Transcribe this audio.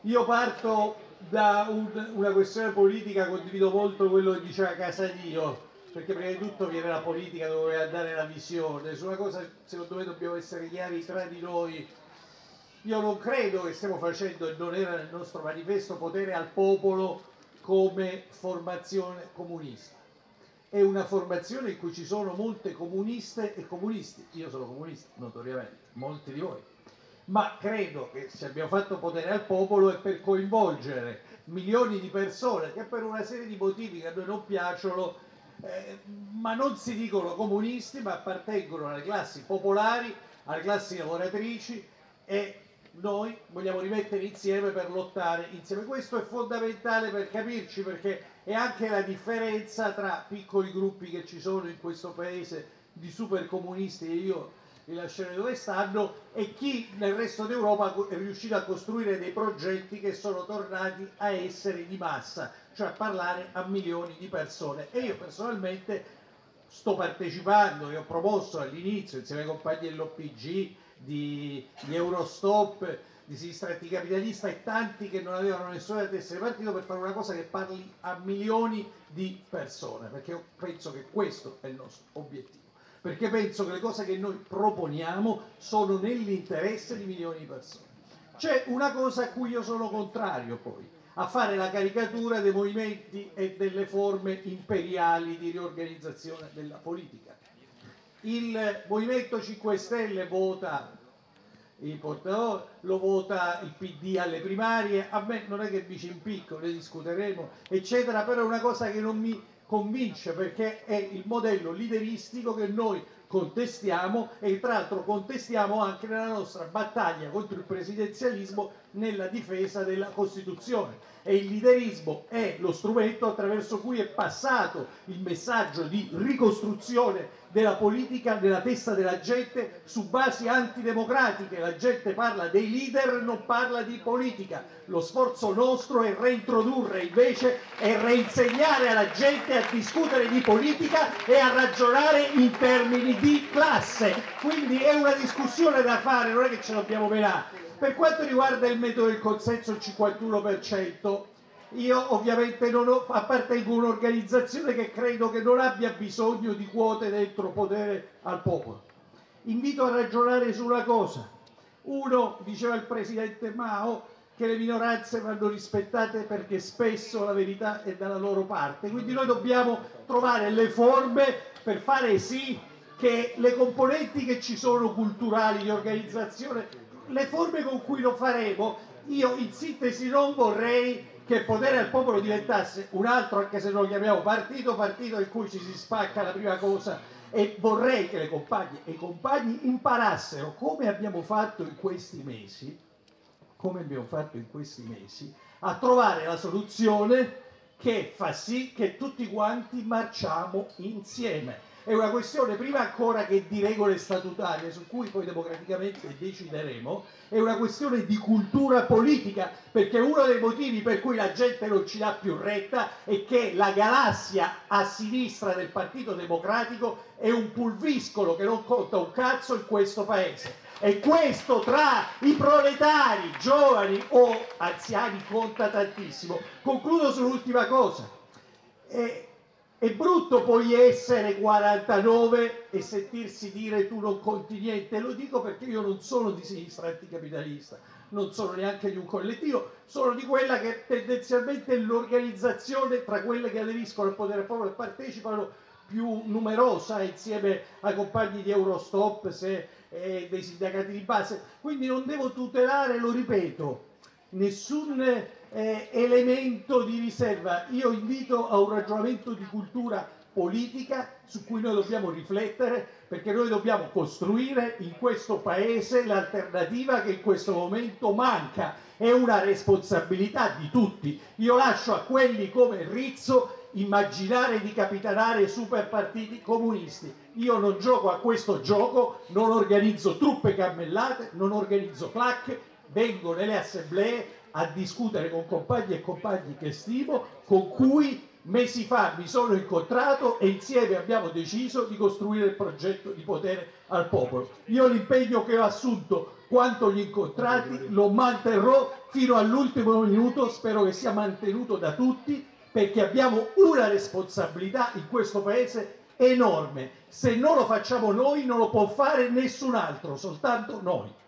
Io parto da una questione politica, condivido molto quello che diceva Casadio, perché prima di tutto viene la politica dove deve andare la visione. Su una cosa secondo me dobbiamo essere chiari tra di noi. Io non credo che stiamo facendo, e non era nel nostro manifesto, potere al popolo come formazione comunista. È una formazione in cui ci sono molte comuniste e comunisti. Io sono comunista, notoriamente, molti di voi. Ma credo che se abbiamo fatto potere al popolo è per coinvolgere milioni di persone che per una serie di motivi che a noi non piacciono, ma non si dicono comunisti, ma appartengono alle classi popolari, alle classi lavoratrici, e noi vogliamo rimettere insieme per lottare insieme. Questo è fondamentale per capirci, perché è anche la differenza tra piccoli gruppi che ci sono in questo paese di super comunisti, e io li lascerei dove stanno, e chi nel resto d'Europa è riuscito a costruire dei progetti che sono tornati a essere di massa, cioè a parlare a milioni di persone. E io personalmente sto partecipando e ho promosso all'inizio, insieme ai compagni dell'OPG, di Eurostop, di Sinistra Anticapitalista e tanti che non avevano nessuna testa di partito, per fare una cosa che parli a milioni di persone, perché io penso che questo è il nostro obiettivo, perché penso che le cose che noi proponiamo sono nell'interesse di milioni di persone. C'è una cosa a cui io sono contrario poi, a fare la caricatura dei movimenti e delle forme imperiali di riorganizzazione della politica. Il Movimento 5 Stelle vota il portavoce, lo vota il PD alle primarie, a me non è che mi ci impicco, ne discuteremo eccetera, però è una cosa che non mi convince, perché è il modello lideristico che noi contestiamo, e tra l'altro contestiamo anche nella nostra battaglia contro il presidenzialismo nella difesa della Costituzione. E il liderismo è lo strumento attraverso cui è passato il messaggio di ricostruzione della politica nella testa della gente su basi antidemocratiche. La gente parla dei leader, non parla di politica. Lo sforzo nostro è reintrodurre invece e reinsegnare alla gente a discutere di politica e a ragionare in termini di classe. Quindi è una discussione da fare, non è che ce l'abbiamo menare. Per quanto riguarda il metodo del consenso, il 51%, io ovviamente appartengo a un'organizzazione che credo che non abbia bisogno di quote dentro potere al popolo. Invito a ragionare su una cosa. Uno, diceva il presidente Mao, che le minoranze vanno rispettate perché spesso la verità è dalla loro parte. Quindi noi dobbiamo trovare le forme per fare sì che le componenti che ci sono culturali, di organizzazione, le forme con cui lo faremo. Io in sintesi non vorrei che il potere al popolo diventasse un altro, anche se lo chiamiamo partito in cui ci si spacca la prima cosa, e vorrei che le compagne e i compagni imparassero, come abbiamo fatto in questi mesi, a trovare la soluzione che fa sì che tutti quanti marciamo insieme. È una questione prima ancora che di regole statutarie, su cui poi democraticamente decideremo, è una questione di cultura politica, perché uno dei motivi per cui la gente non ci dà più retta è che la galassia a sinistra del Partito Democratico è un pulviscolo che non conta un cazzo in questo paese. E questo tra i proletari, giovani o anziani, conta tantissimo. Concludo sull'ultima cosa. È brutto poi essere 49 e sentirsi dire tu non conti niente. Lo dico perché io non sono di sinistra anticapitalista, non sono neanche di un collettivo, sono di quella che tendenzialmente è l'organizzazione tra quelle che aderiscono al potere popolo e partecipano più numerosa, insieme ai compagni di Eurostop, dei sindacati di base. Quindi non devo tutelare, lo ripeto, nessun elemento di riserva. Io invito a un ragionamento di cultura politica su cui noi dobbiamo riflettere, perché noi dobbiamo costruire in questo paese l'alternativa che in questo momento manca. È una responsabilità di tutti. Io lascio a quelli come Rizzo immaginare di capitanare super partiti comunisti. Io non gioco a questo gioco, non organizzo truppe cammellate, non organizzo clac, vengo nelle assemblee a discutere con compagni e compagni che stimo, con cui Mesi fa mi sono incontrato e insieme abbiamo deciso di costruire il progetto di potere al popolo. Io l'impegno che ho assunto quanto gli incontrati lo manterrò fino all'ultimo minuto, spero che sia mantenuto da tutti, perché abbiamo una responsabilità in questo paese enorme. Se non lo facciamo noi non lo può fare nessun altro, soltanto noi.